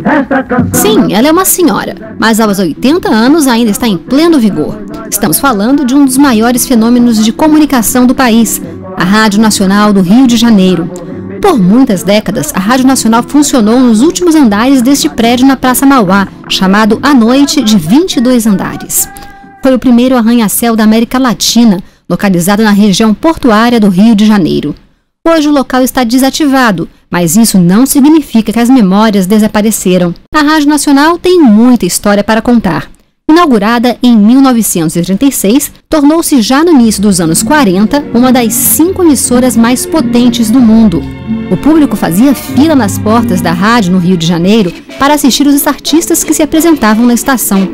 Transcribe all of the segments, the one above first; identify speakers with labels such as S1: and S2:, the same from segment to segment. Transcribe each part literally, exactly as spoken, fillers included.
S1: Sim, ela é uma senhora, mas aos oitenta anos ainda está em pleno vigor. Estamos falando de um dos maiores fenômenos de comunicação do país, a Rádio Nacional do Rio de Janeiro. Por muitas décadas, a Rádio Nacional funcionou nos últimos andares deste prédio na Praça Mauá, chamado À Noite, de vinte e dois andares. Foi o primeiro arranha-céu da América Latina, localizado na região portuária do Rio de Janeiro. Hoje o local está desativado, mas isso não significa que as memórias desapareceram. A Rádio Nacional tem muita história para contar. Inaugurada em mil novecentos e trinta e seis, tornou-se já no início dos anos quarenta uma das cinco emissoras mais potentes do mundo. O público fazia fila nas portas da rádio no Rio de Janeiro para assistir os artistas que se apresentavam na estação.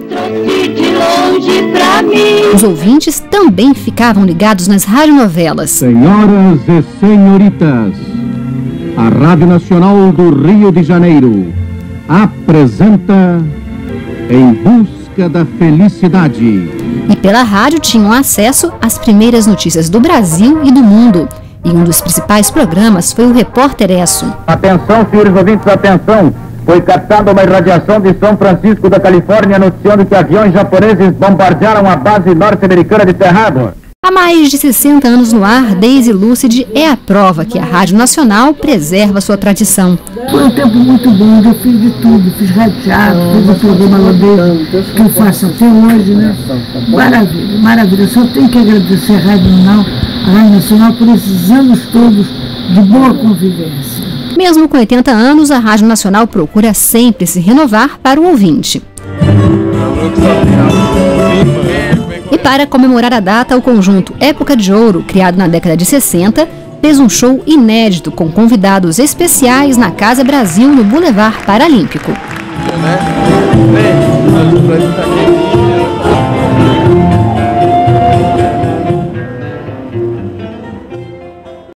S1: Os ouvintes também ficavam ligados nas radionovelas.
S2: Senhoras e senhoritas, a Rádio Nacional do Rio de Janeiro apresenta Em Busca da Felicidade.
S1: E pela rádio tinham acesso às primeiras notícias do Brasil e do mundo. E um dos principais programas foi o Repórter Esso.
S3: Atenção, senhores ouvintes, atenção! Foi captada uma irradiação de São Francisco da Califórnia anunciando que aviões japoneses bombardearam a base norte-americana de Cerrado.
S1: Há mais de sessenta anos no ar, Daisy Lúcide é a prova que a Rádio Nacional preserva sua tradição.
S4: Foi um tempo muito bom, eu fiz de tudo, fiz rádio teatro, fiz o programa Ladeira, que eu faço até hoje, né? Maravilha, maravilha. Eu só tenho que agradecer a Rádio Nacional, a Rádio Nacional por esses anos todos de boa convivência.
S1: Mesmo com oitenta anos, a Rádio Nacional procura sempre se renovar para o ouvinte. E para comemorar a data, o conjunto Época de Ouro, criado na década de sessenta, fez um show inédito com convidados especiais na Casa Brasil, no Boulevard Paralímpico.